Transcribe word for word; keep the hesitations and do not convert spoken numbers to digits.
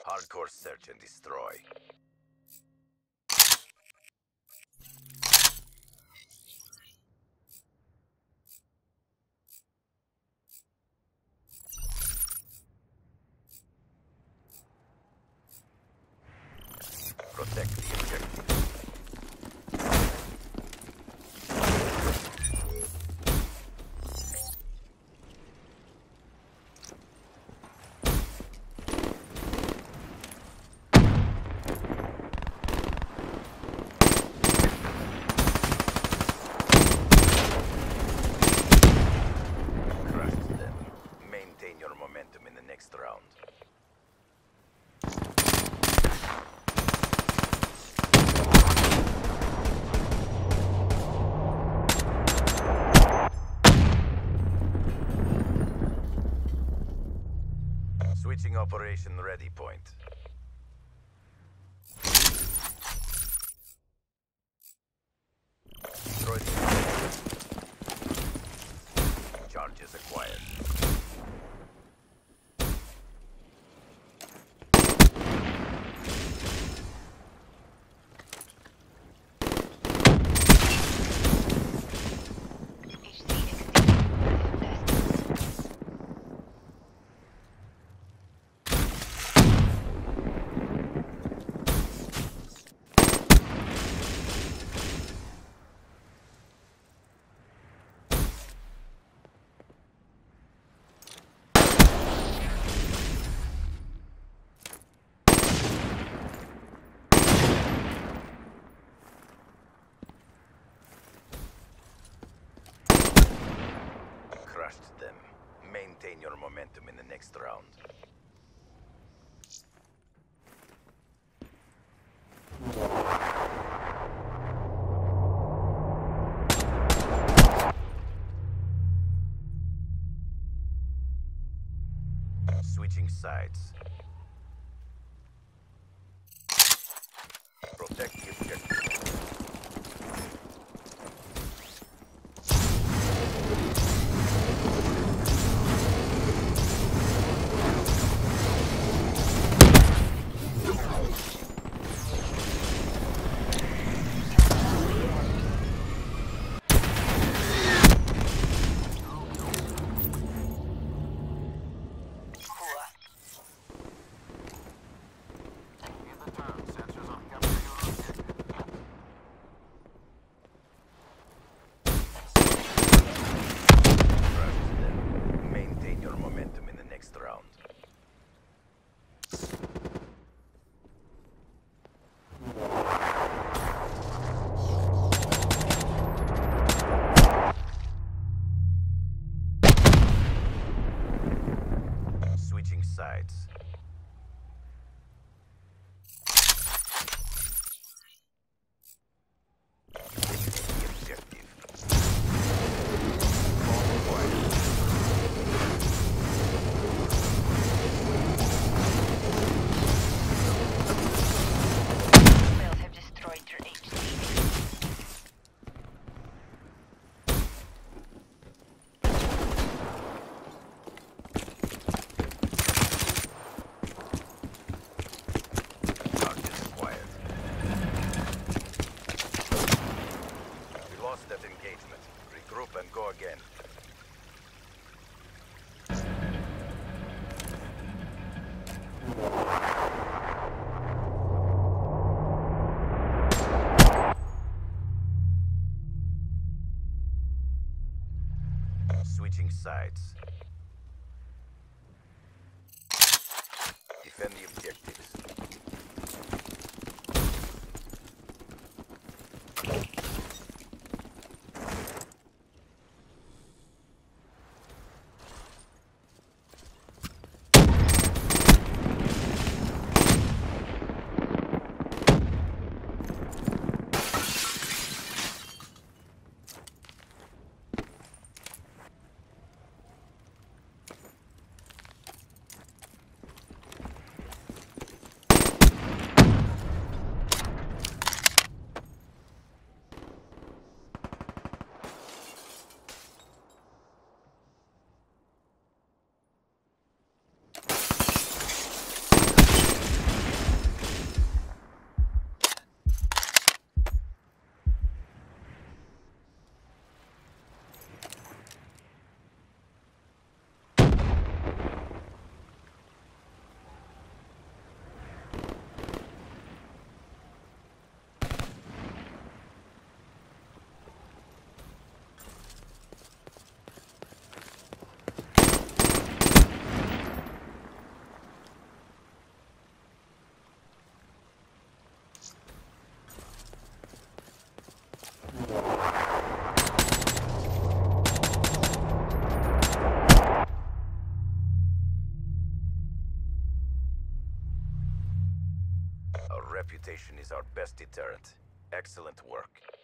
Hardcore search and destroy. Protect the objective. Crushed them. Maintain your momentum in the next round. Switching operation ready point. Destroy the charges acquired. Crushed them. Maintain your momentum in the next round. Switching sides. Protect the objective. Switching sides. The objective. Rebels have destroyed your H D. That engagement. Regroup and go again. Switching sides. Defend the objectives. is our best deterrent. Excellent work.